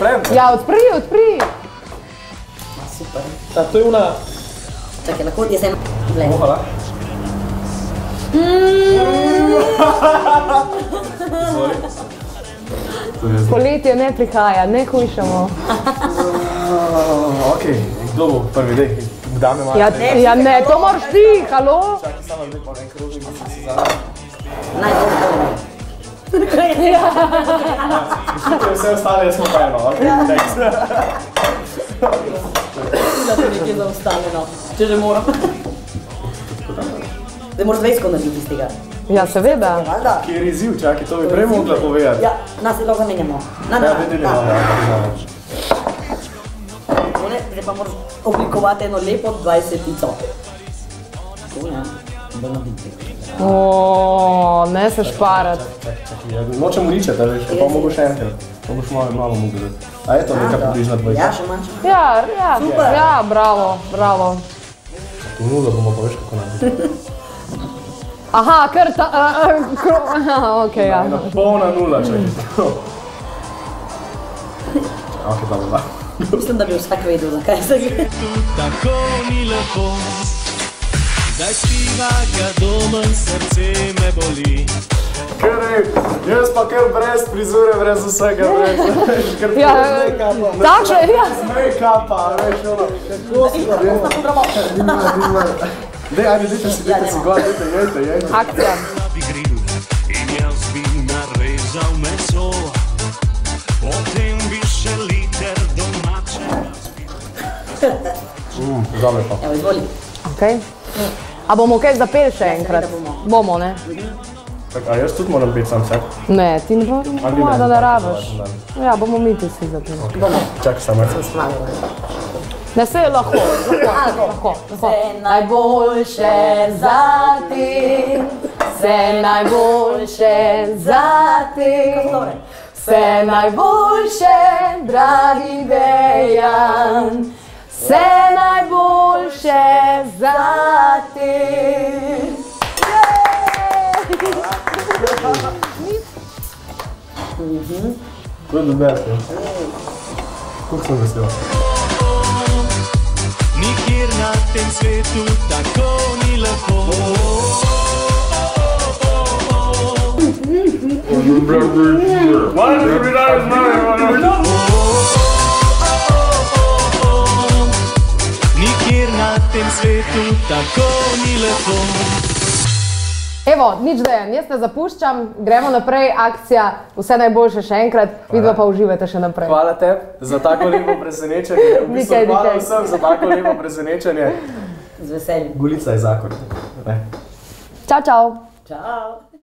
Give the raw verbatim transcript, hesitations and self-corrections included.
odprem? Ja, odpri, odpri. Super. Ta, to je una... Čakaj, lahko jaz eno... Hvala. Poletje ne prihaja, ne hujšamo. Ok, kdo bo prvi dej? Kdaj me malo? Ja ne, to moraš ti, halo? Čakaj, samo zdaj pa nek rožnik, mislim si zadaj. Najbolj dobro. Šukaj vse ostale, jaz smo pa eno, ok? Thanks. Da te nekje zaostavljeno, če že moram. Zdaj moraš dvajset sekund narediti iz tega. Ja, seveda. Kje je izziv, čakaj, to bi prej mogla povedati. Ja, nas je lahko zamenjamo. Na, na, Ja, vidi, ne, ne. Zdaj pa moraš oblikovati eno lepo dvajsetico. To, ja. Bolj nabiti. Oooo, ne se šparat. Nočem uničati, a veš, pa mogo še enkrat. Pa boš malo malo mogo dati. A je to neka približna dvojka? Ja, še manjša. Ja, ja, ja, bravo, bravo. Tu nula bomo pa veš kako narediti. Aha, kar ta... Aha, okej, ja. Ena polna nula, čakaj. Ok, dobro, da. Mislim, da bi vsak vedel, zakaj se gre. Tako ni lepo, zdaj spiva ga doma, srce me boli. Kaj, jaz pa kar brez frizure, brez vsega, brez... Kar brez make-upa. Takšne, ja. Brez make-upa, veš, ono. Kako si pa veš? Dimar, dimar. Dej, ajde, dejte si, dejte si gor, dejte, jejte, jejte. Akcija. Bi grill in jaz bi narezal meso, potem bi še liter domačega. Mm, dobre pa. Evo, izvoli. Okej. A bomo kaj zapeli še enkrat? Bomo, ne? Tak, a jaz tudi moram biti sam vsak? Ne, ti ne bomo, da ne rabiš. Ja, bomo mi ti si zapeli. Čakaj, samo. Ne, se je lahko, lahko, lahko. Vse najboljše zati, vse najboljše zati, vse najboljše, dragi Dejan, vse najboljše zati. To je the best, ja. Kako sem vesel. Nikjer na tem svetu tako ni lepo. Nikjer na tem svetu tako ni lepo. Evo, nič Dejan, jaz te zapuščam, gremo naprej, akcija, vse najboljše še enkrat, vidva pa uživajte še naprej. Hvala te za tako lepo presenečenje. V bistvu hvala vsem za tako lepo presenečenje. Z veseljem. Gulica je zakon. Čau, čau. Čau.